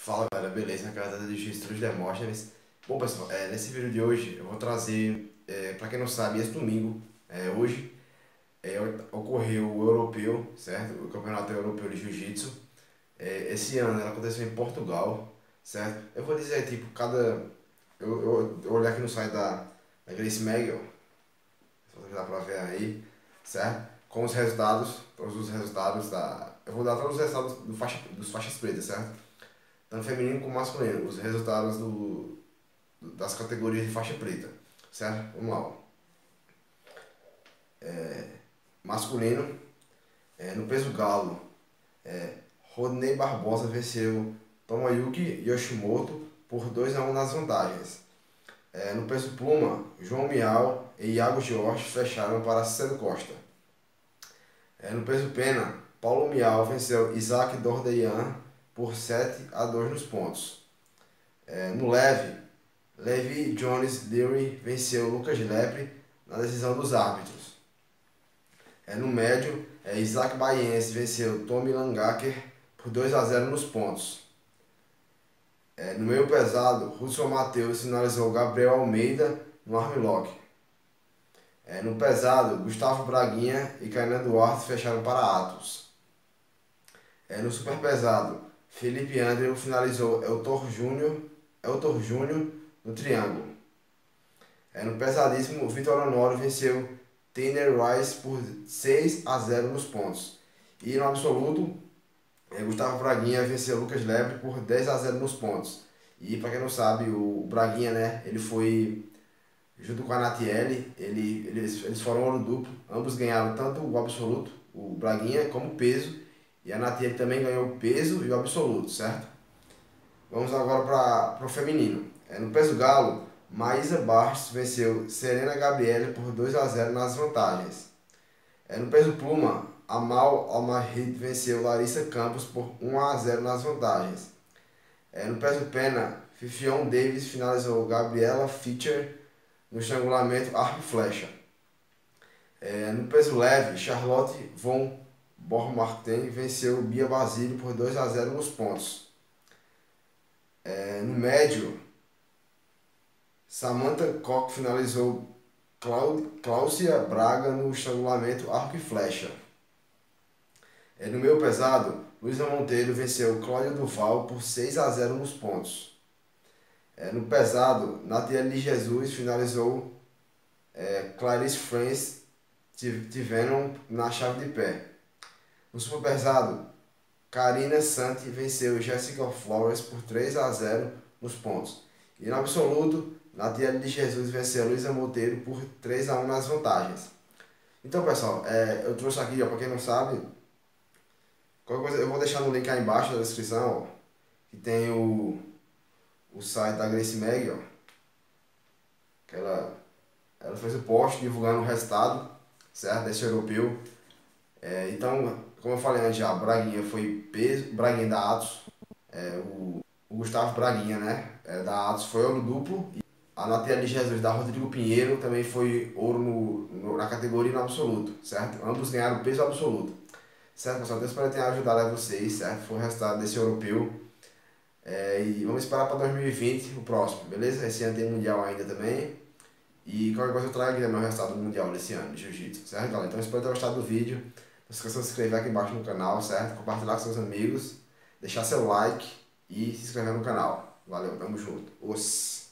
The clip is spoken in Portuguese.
Fala galera, beleza? Na casa do Juiz de Demóstenes. Bom pessoal, nesse vídeo de hoje eu vou trazer, para quem não sabe, esse domingo, hoje, ocorreu o europeu, certo? O Campeonato Europeu de Jiu-Jitsu. Esse ano ela aconteceu em Portugal, certo? Eu vou dizer tipo, eu olhar aqui no site da Grace Magel, se você dá pra ver aí, certo? Com os resultados, todos os resultados eu vou dar todos os resultados dos faixas pretas, certo? Tanto feminino como masculino, os resultados das categorias de faixa preta, certo? Vamos lá. Ó. Masculino, no peso galo, Rodney Barbosa venceu Tomoyuki Yoshimoto por 2-1 nas vantagens. No peso pluma, João Miau e Iago Jorge fecharam para Cícero Costa. No peso pena, Paulo Miau venceu Isaac Dordeyan por 7-2 nos pontos. No leve, Levi Jones Leary venceu Lucas Lepre na decisão dos árbitros. No médio, Isaac Baiense venceu Tommy Langacker por 2-0 nos pontos. No meio pesado, Russell Matheus finalizou Gabriel Almeida no armlock. No pesado, Gustavo Braguinha e Kainan Duarte fecharam para Atos. No super pesado, Felipe Andrew finalizou Eltor Júnior no triângulo. No pesadíssimo, Vitor Honório venceu Tanner Rice por 6-0 nos pontos. E no absoluto, Gustavo Braguinha venceu Lucas Lepre por 10-0 nos pontos. E para quem não sabe, o Braguinha, né, ele foi junto com a Natiele, eles foram ouro duplo. Ambos ganharam tanto o absoluto, o Braguinha, como o peso. E a Natiele também ganhou o peso e o absoluto, certo? Vamos agora para o feminino. No peso galo, Maísa Bastos venceu Serena Gabriele por 2-0 nas vantagens. No peso pluma, Amal Almahid venceu Larissa Campos por 1-0 nas vantagens. No peso pena, Fifion Davis finalizou Gabriela Fischer no estrangulamento arco e flecha. No peso leve, Charlotte von Bormarten venceu Bia Basílio por 2-0 nos pontos. No médio, Samantha Koch finalizou Cláudia Braga no estrangulamento arco e flecha. No meio pesado, Luísa Monteiro venceu Cláudia Duval por 6-0 nos pontos. No pesado, Natiele de Jesus finalizou Clarice France Tivenon na chave de pé. No super pesado, Karina Santi venceu Jessica Flores por 3-0 nos pontos. E no absoluto, Natiele de Jesus venceu Luísa Monteiro por 3-1 nas vantagens. Então pessoal, eu trouxe aqui, para quem não sabe, qualquer coisa, eu vou deixar no link aí embaixo na descrição, ó, que tem o site da Grace Mag, ó, que ela fez o post divulgando o resultado, certo, desse europeu. Então, como eu falei antes já, Braguinha foi peso, Braguinha da Atos, o Gustavo Braguinha, né, da Atos foi ouro duplo. E a Natiele de Jesus da Rodrigo Pinheiro também foi ouro na categoria no absoluto, certo? Ambos ganharam peso absoluto. Certo, pessoal? Então espero ter ajudado a vocês, certo? Foi o resultado desse europeu. E vamos esperar para 2020, o próximo, beleza? Esse ano tem mundial ainda também. E qualquer coisa eu trago aqui também o resultado do mundial desse ano de Jiu-Jitsu, certo, galera? Então espero ter gostado do vídeo. Não se esqueça de se inscrever aqui embaixo no canal, certo? Compartilhar com seus amigos, deixar seu like e se inscrever no canal. Valeu, tamo junto. Os